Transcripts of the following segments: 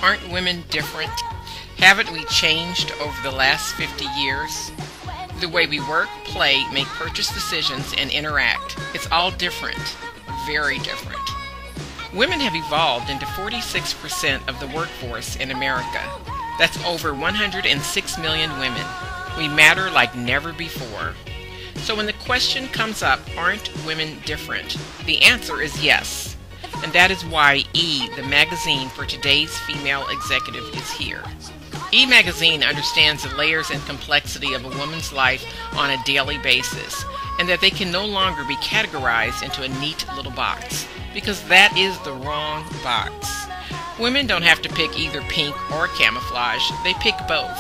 Aren't women different? Haven't we changed over the last 50 years? The way we work, play, make purchase decisions, and interact. It's all different. Very different. Women have evolved into 46% of the workforce in America. That's over 106 million women. We matter like never before. So when the question comes up, aren't women different? The answer is yes. And that is why E, the magazine for today's female executive, is here. E magazine understands the layers and complexity of a woman's life on a daily basis, and that they can no longer be categorized into a neat little box, because that is the wrong box. Women don't have to pick either pink or camouflage, they pick both.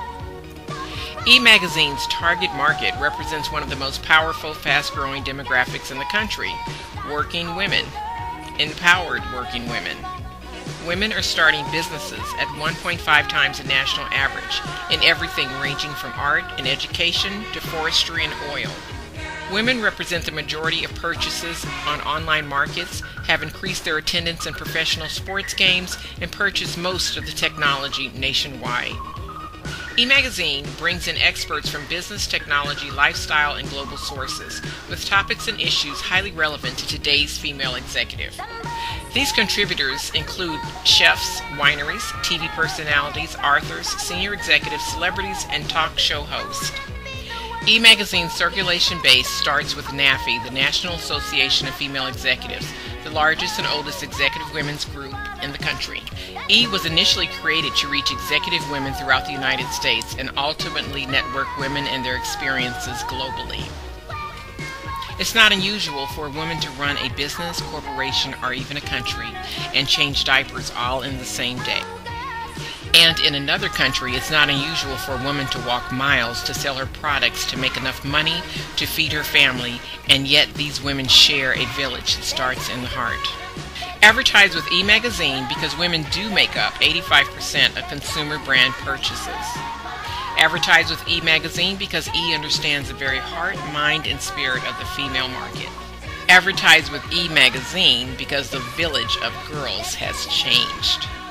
E magazine's target market represents one of the most powerful, fast-growing demographics in the country: working women, empowered working women. Women are starting businesses at 1.5 times the national average in everything ranging from art and education to forestry and oil. Women represent the majority of purchases on online markets, have increased their attendance in professional sports games, and purchase most of the technology nationwide. E-Magazine brings in experts from business, technology, lifestyle, and global sources, with topics and issues highly relevant to today's female executive. These contributors include chefs, wineries, TV personalities, authors, senior executives, celebrities, and talk show hosts. E-Magazine's circulation base starts with NAFE, the National Association of Female Executives, the largest and oldest executive women's group in the country. E was initially created to reach executive women throughout the United States and ultimately network women and their experiences globally. It's not unusual for a woman to run a business, corporation, or even a country and change diapers all in the same day. And in another country, it's not unusual for a woman to walk miles to sell her products to make enough money to feed her family, and yet these women share a village that starts in the heart. Advertise with E-Magazine because women do make up 85% of consumer brand purchases. Advertise with E-Magazine because E understands the very heart, mind, and spirit of the female market. Advertise with E-Magazine because the village of girls has changed.